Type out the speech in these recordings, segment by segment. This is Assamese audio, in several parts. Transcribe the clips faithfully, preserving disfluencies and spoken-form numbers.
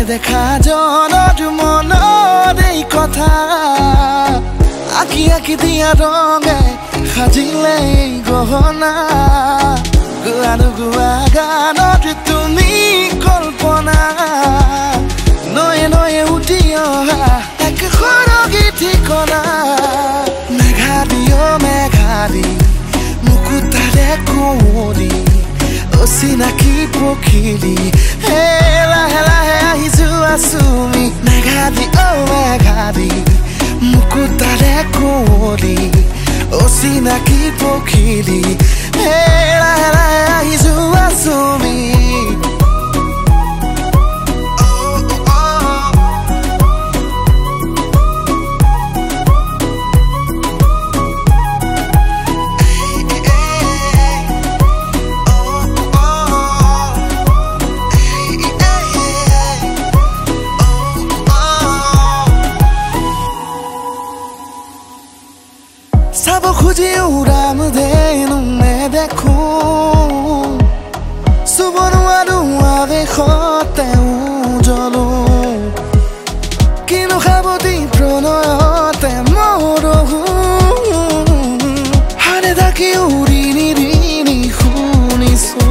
দেখা জনটো মনত এই কথা আঁকি আঁকি দিয়া ৰঙে সাজিলে এই গহনা গুৱানো গুৱা গানত তুমি কল্পনা নয়ে নয়ে উঠি অহা এক সৰগী ঠিকনা মেঘাদি অ মেঘাদি মুকুতাৰে কুঁৱলী অচিনাকি পখিলী হে লাহে লাহে আহি যোৱা চুমি মেঘাদি অ মেঘাদি মুকুতাৰে কুঁৱলী অচিনাকি পখিলী হে লাহে লাহে আহি যোৱা চুমি চাব খুজি উৰাম দেনো নেদেখো চুব নোৱাৰো আৱেশতে উজলো কিনো সাৱতি প্ৰণয়তে মৰহো হাৰে ঢাকি উৰি নিৰিনি শুনিছো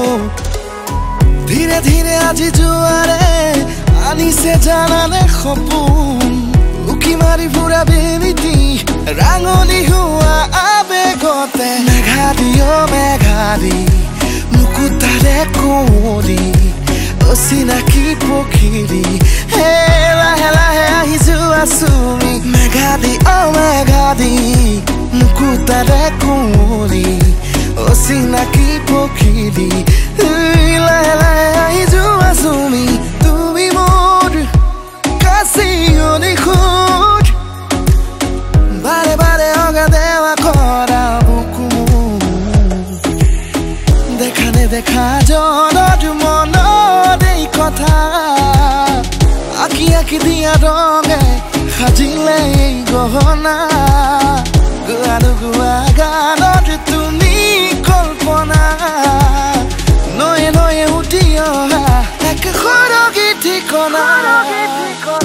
ধীৰে ধীৰে আজি জোৱাৰে আনিছে জানানে সপোন উকি মাৰি ফুৰা বেলিটি ৰাঙনি হোৱা আবেগতে মেঘাদি অ মেঘাদি মুকুতাৰে কুঁৱলী অচিনাকি পখিলী হে লাহে লাহে আহি যোৱা চুমি মেঘাদি অ মেঘাদি মুকুতাৰে কুঁৱলী অচিনাকি পখিলী লাহে লাহে আহি যোৱা চুমি তুমি মোৰ কাচিয়নি খুঁট বাৰে বাৰে অগা দেৱা কৰা বুকু দেখা নেদেখা জনটো মনত এই কথা আঁকি আঁকি দিয়া ৰঙে সাজিলে এই গহনা গুৱানো গুৱা গানত তুমি কল্পনা নয়ে নয়ে উঠি অহা এক সৰগী ঠিকনা